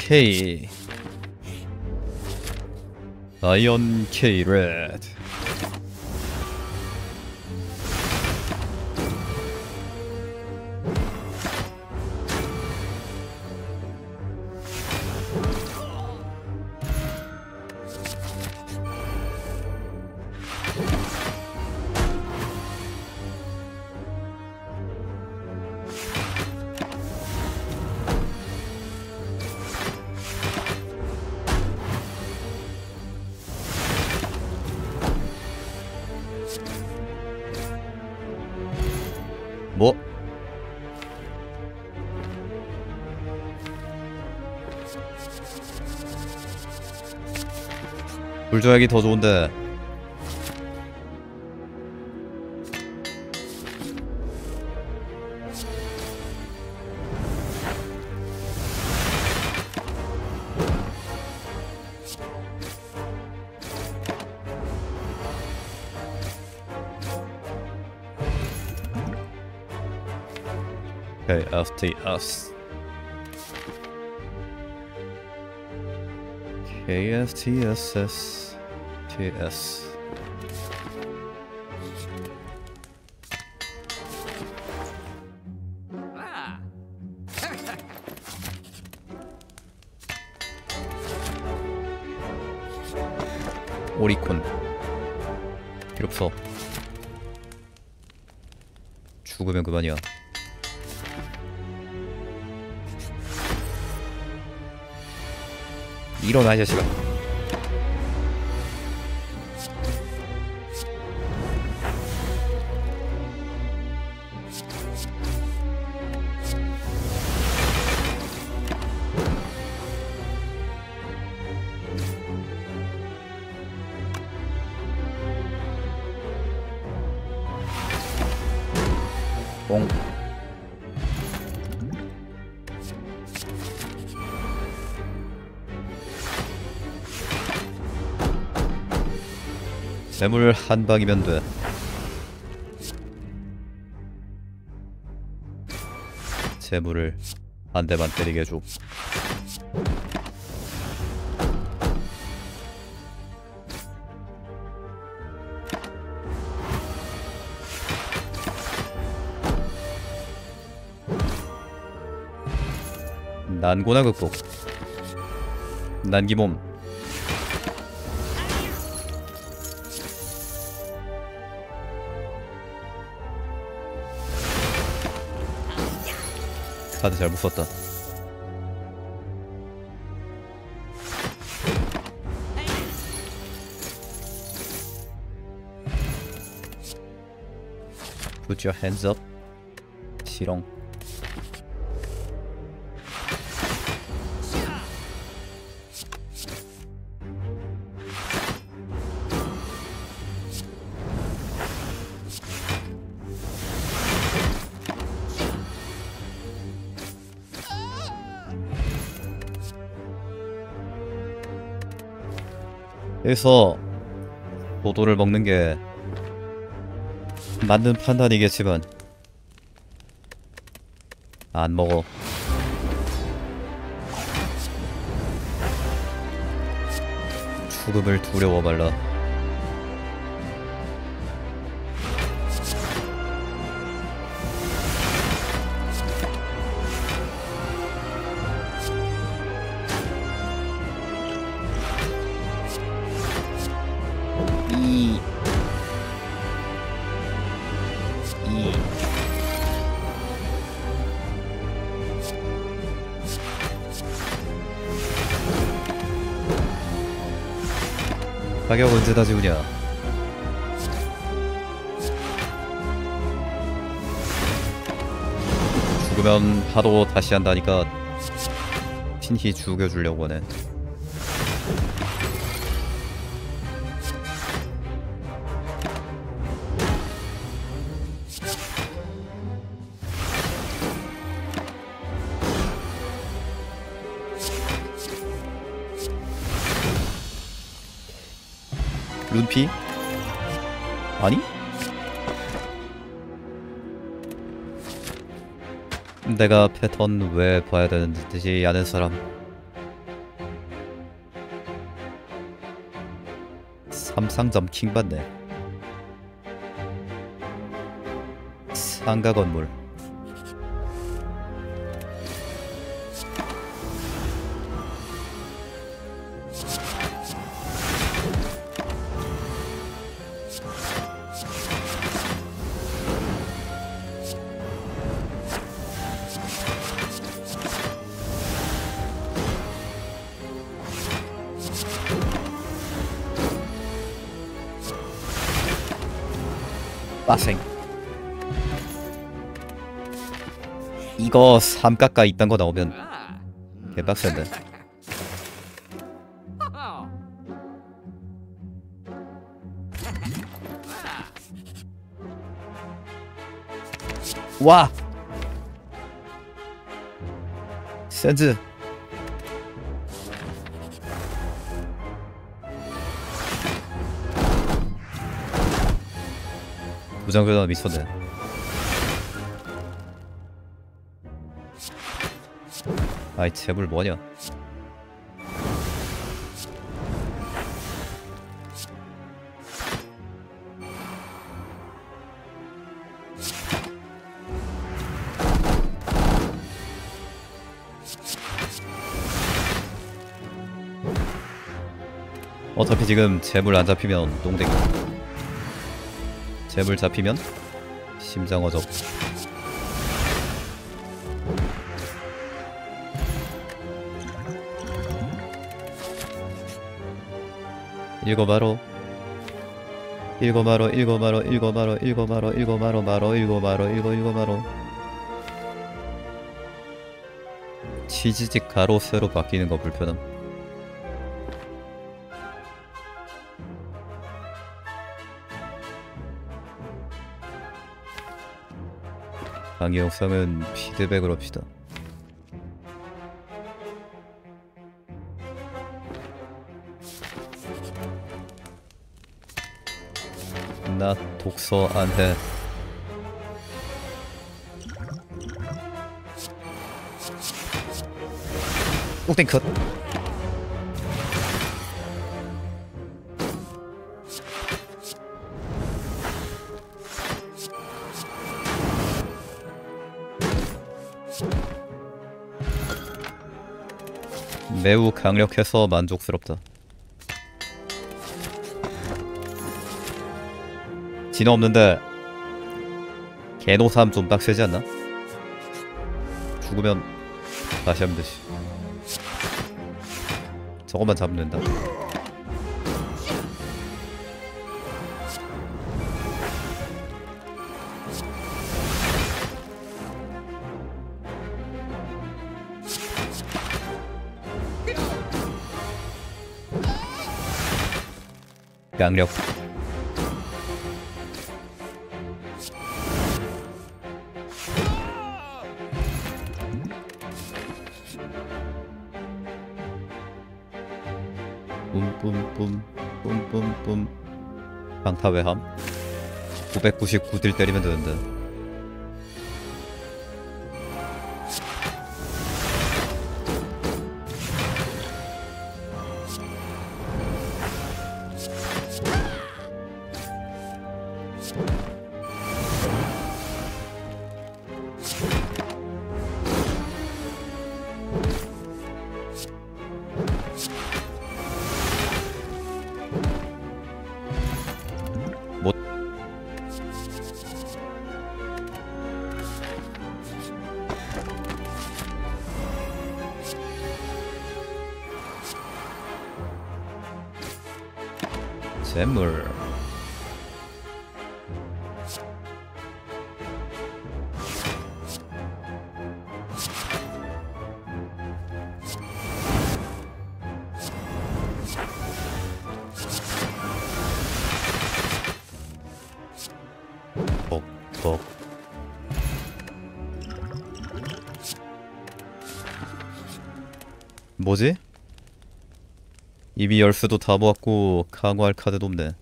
K 아이언 K 레드. 뭐? 불조약이 더 좋은데. KFTS KFTSS TS 오리콘 필요없어. 죽으면 그만이야. 일어나 이 자식아. 뽕. 재물 한 방이면 돼. 재물을 한 대만 때리게 해줘. 난고나 극복. 난기몸. 카드 잘못 썼다. Put your hands up. 시렁. 여기서 도도를 먹는 게 맞는 판단이겠지만 안 먹어. 죽음을 두려워 말라. 가격 언제 다 지우냐. 죽으면 하도 다시 한다니까 친히 죽여주려고 하네. 룬피? 아니? 내가 패턴 왜 봐야 되는지 아는 사람. 삼상점 킹받네. 상가 건물. 빠생. 이거 삼각가 이딴 거 나오면 개빡센데. 와! 센즈. 부장교단 미쳤네. 아이 재물 뭐냐? 어차피 지금 재물 안 잡히면 똥댕이. 재물 잡히면 심장 어적. 읽어봐로. 읽어봐로. 읽어봐로. 읽어봐로. 읽어봐로. 읽어봐로. 바로 읽어봐로. 읽어봐로. 치즈직 가로 세로 바뀌는 거 불편함. 강의 영상은 피드백을 합시다. 나 독서 안 해. 옥땡 컷. 매우 강력해서 만족스럽다. 진화 없는데 개노삼 좀 빡세지 않나? 죽으면 다시 하면 되지. 저것만 잡으면 된다. 강력. 뿜뿜뿜 뿜뿜뿜. 방타외함 999딜 때리면 되는데. 못. 재물. 벅벅. 뭐지? 이미 열쇠도 다 모았고 강화할 카드도 없네.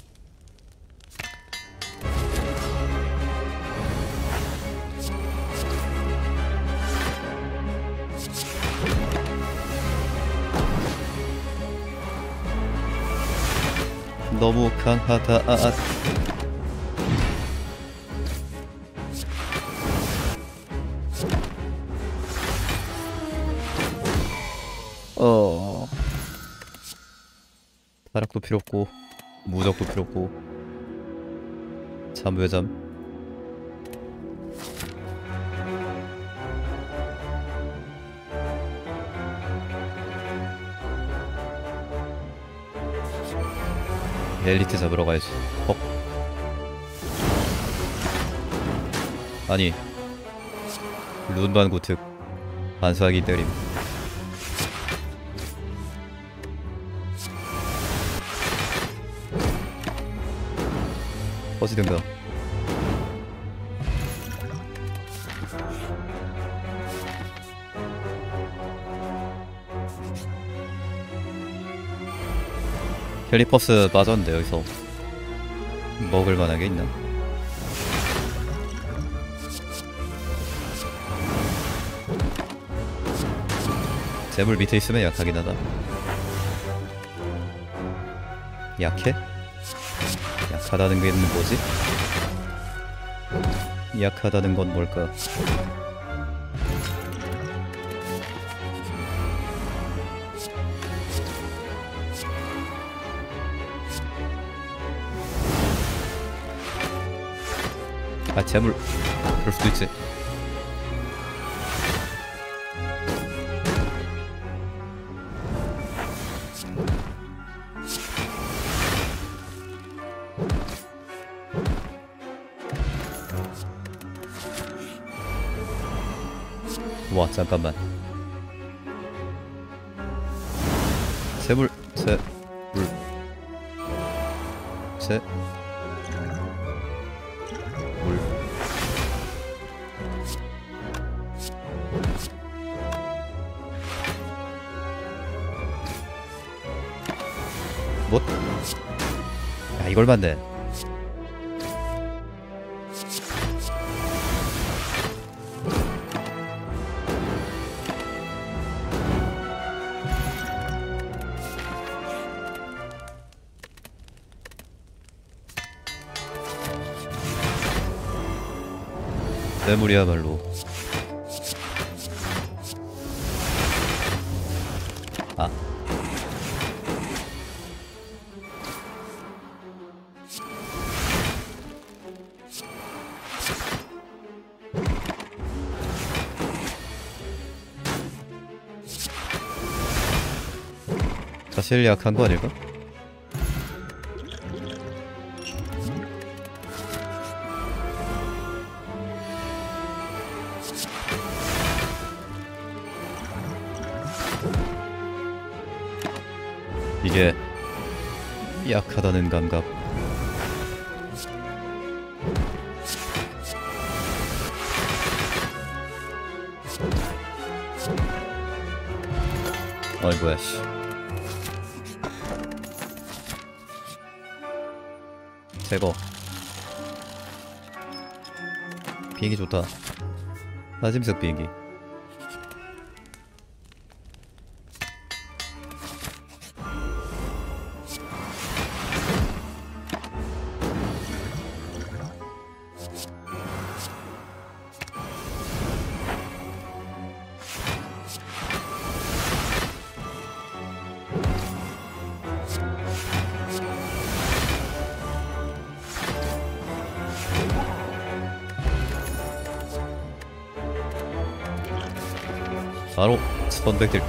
너무 강하다. 타락도 필요 없고 무적도 필요 없고 잠외잠. 엘리트 잡으러 가야지. 아니 룬반구 특 반사기 때림. 어찌된가. 캘리퍼스 빠졌는데 여기서 먹을 만한 게 있나? 재물 밑에 있으면 약하긴 하다. 약해? 약하다는 게 뭐지? 약하다는 건 뭘까? 아, 재물. 그럴 수도 있지. 와, 잠깐만. 재물, 재물, 재, 물. 뭐? 야, 이걸 맞네. 재물이야말로. 아. 사실 약한 거 아닐까? 이게 약하다는 감각. 아이고야 씨. 제거. 비행기 좋다. 나짐석 비행기. 바로 선백들.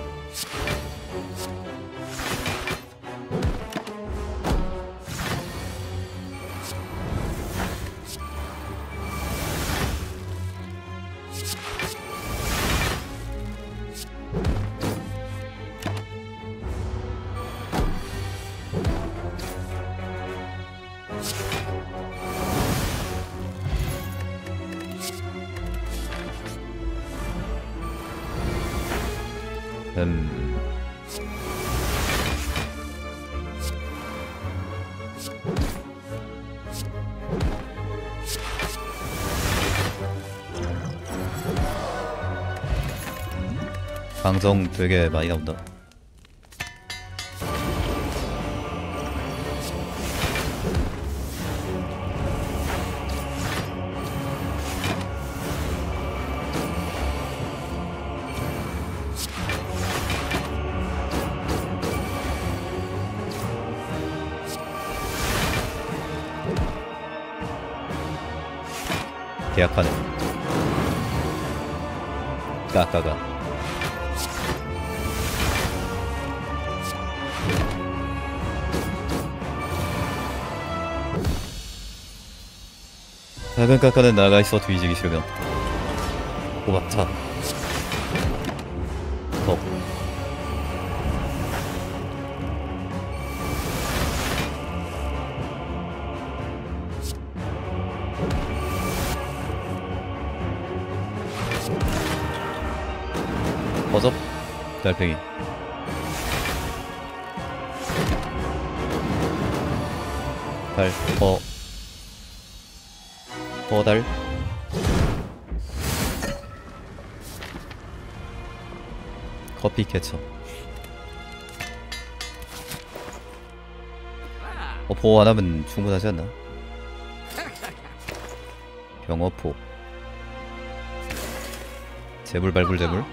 방정 되게 많이 나온다. 계약하네. 까까가. 작은 까까는 나가 있어 뒤지기 싫으면 고맙다. 덕. 버접 달팽이. 달, 달. 커피 캐쳐. 보호 하나면 충분하지 않나? 병어포. 재물발굴 재물.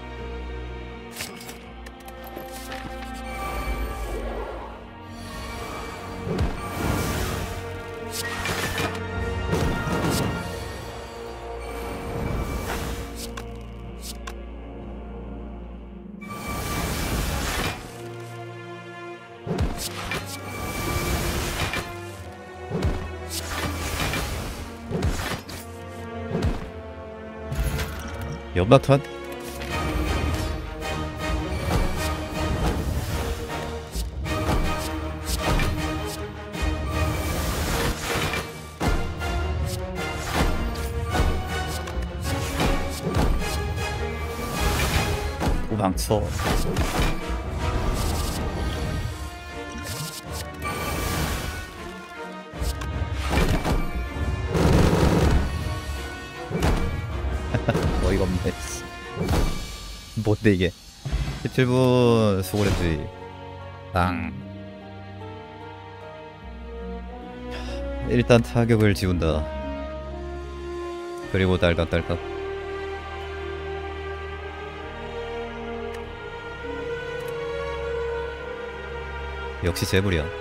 연막탄? 도망쳐. 어이가 없네. 뭔데 이게. 17분 수고했지. 땅. 일단 타격을 지운다. 그리고 딸깍딸깍. 역시 재물이야.